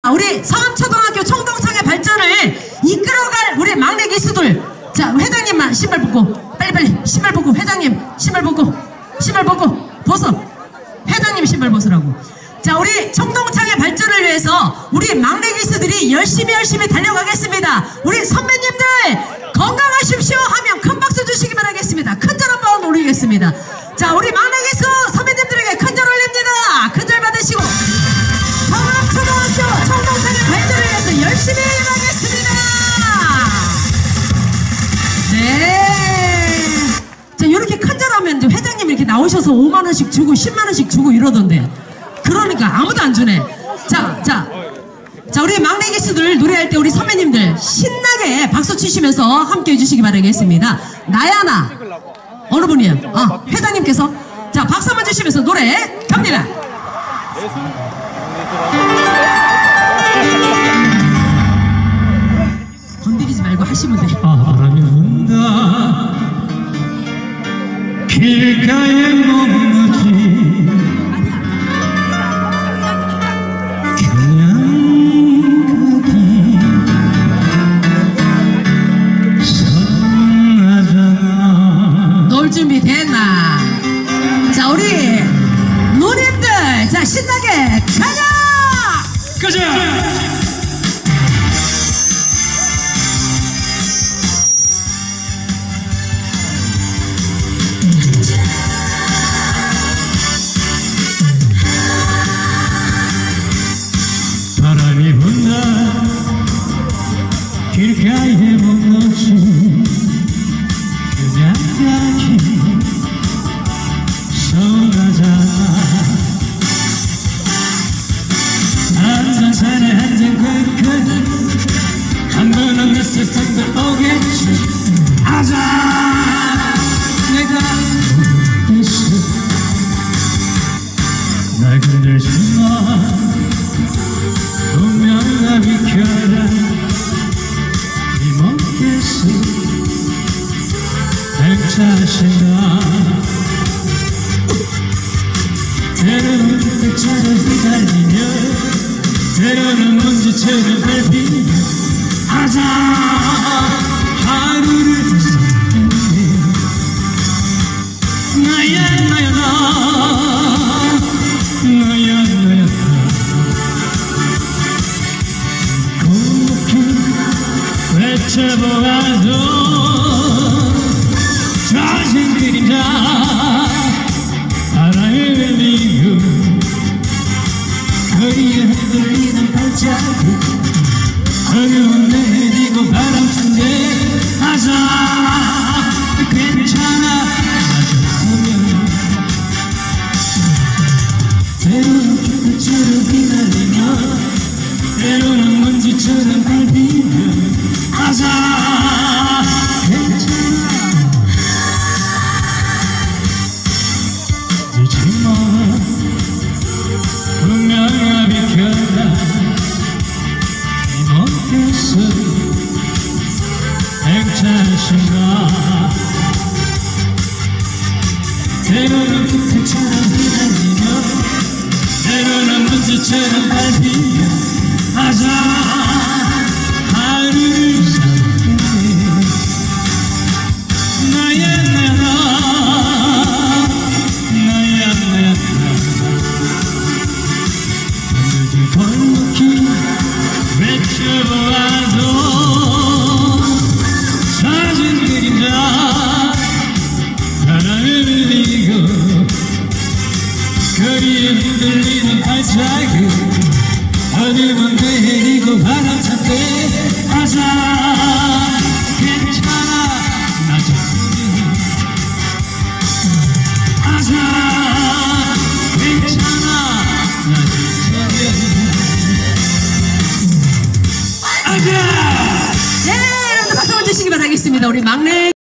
우리 성암초등학교 총동창회 발전을 이끌어갈 우리 막내 기수들. 자, 회장님만 신발 벗고 빨리빨리 신발 벗고, 회장님 신발 벗고, 신발 벗고 벗어. 회장님 신발 벗으라고. 자, 우리 총동창회 발전을 위해서 우리 막내 기수들이 열심히 달려가겠습니다. 우리 선배님들 건강하십시오 하면 큰 박수 주시기 바라겠습니다. 큰절 한번 올리겠습니다. 자, 우리 막내 기수 선배님들에게 큰절 올립니다. 큰절 받으시고 성암초등학교 총동창회 발전을 위해서 열심히 일하겠습니다. 네. 자, 이렇게 큰절하면 이제 회장님 이렇게 나오셔서 5만원씩 주고 10만원씩 주고 이러던데. 그러니까 아무도 안 주네. 자, 우리 막내 기수들 노래할 때 우리 선배님들 신나게 박수 치시면서 함께 해주시기 바라겠습니다. 나야나. 어느 분이요? 회장님께서. 자, 박수 한번 주시면서 노래 갑니다. 건드리지 말고 하시면 돼. 바람이 분다 길가에 머무르지 그냥 가기 선하잖아. 놀 준비 됐나? 자, 우리 누님들 자, 신나게 가자! 가자! 바람이 분다 길가에 머무르지 그냥 가기 선하잖아. 한잔 산에 한잔 끓고 한 번은 내 세상도 오겠지. 아자 내가 못했어. 날 건들지 마. 운명아 비켜라. 이먹겠어 백차신다. 때로는 백차를 휘날리며 때로는 먼지처럼 밟히며 아자 하루를 살겠네. 나야 나 외쳐보아도 젖은 그림자 바람을 흘리고 거리에 흔들리는 발자국 어려운 내리고 바람친데 아자 괜찮아 맞았으면 때로는 끝처럼 휘날리며 때로는 먼지처럼 밟히며 아자 괜찮아 잊지마. 분명히 비켜라. 이먹겠어 백차신가. 때로는 끝처럼 휘날리며 때로는 먼지처럼 밟히며 아자 하루를 살겠네. 나야 눈을 벌목히 외쳐보아도 젖은 그림자 바람을 흘리고 거리에 흔들리는 발자국 어둠은 내리고 바람 찬데 아자 괜찮아 낮았으면 아자 괜찮아 낮았으면 아자. 네, 여러분들 박수 한번 주시기 바라겠습니다. 우리 막내